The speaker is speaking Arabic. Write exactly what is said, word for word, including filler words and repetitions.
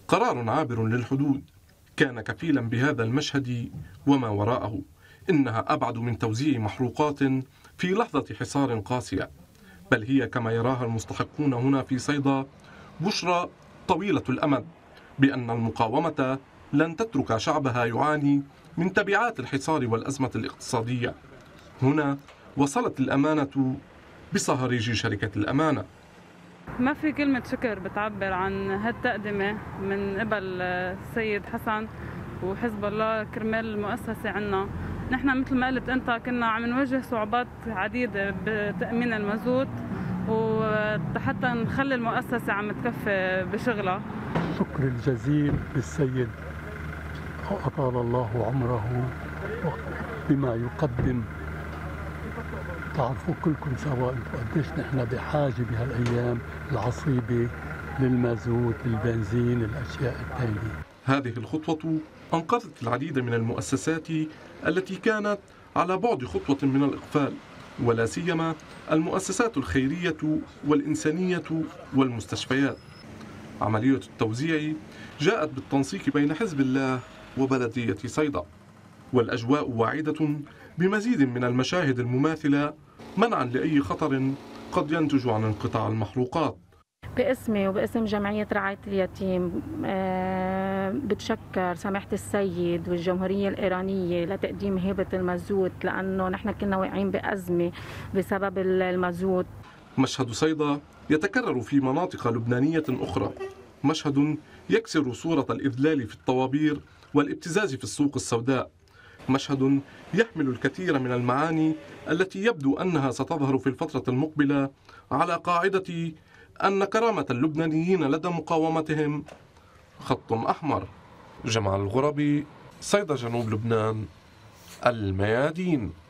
قرار عابر للحدود كان كفيلا بهذا المشهد وما وراءه. إنها أبعد من توزيع محروقات في لحظة حصار قاسية، بل هي كما يراها المستحقون هنا في صيدا بشرى طويلة الأمد بأن المقاومة لن تترك شعبها يعاني من تبعات الحصار والأزمة الاقتصادية. هنا وصلت الأمانة بصهريج شركة الأمانة. ما في كلمة شكر بتعبر عن هالتقدمة من قبل السيد حسن وحزب الله كرمال المؤسسة عنا. نحن مثل ما قلت أنت كنا عم نواجه صعوبات عديدة بتأمين المازوت وحتى نخلي المؤسسة عم تكفي بشغلها. شكر الجزيل للسيد أطال الله عمره بما يقدم. تعرفوا كلكم سوا قديش نحن بحاجة بهالأيام العصيبة للمازوت، للبنزين، الأشياء الثانية. هذه الخطوة أنقذت العديد من المؤسسات التي كانت على بعد خطوة من الإقفال، ولا سيما المؤسسات الخيرية والإنسانية والمستشفيات. عملية التوزيع جاءت بالتنسيق بين حزب الله وبلدية صيدا، والأجواء واعدة بمزيد من المشاهد المماثلة منعا لأي خطر قد ينتج عن انقطاع المحروقات. باسمي وباسم جمعية رعاية اليتيم بتشكر سماحة السيد والجمهورية الإيرانية لتقديم هبة المازوت، لأنه نحن كنا واقعين بأزمة بسبب المازوت. مشهد صيدا يتكرر في مناطق لبنانية أخرى، مشهد يكسر صورة الإذلال في الطوابير والابتزاز في السوق السوداء، مشهد يحمل الكثير من المعاني التي يبدو أنها ستظهر في الفترة المقبلة على قاعدة أن كرامة اللبنانيين لدى مقاومتهم خط أحمر. جمال الغربي، صيدا، جنوب لبنان، الميادين.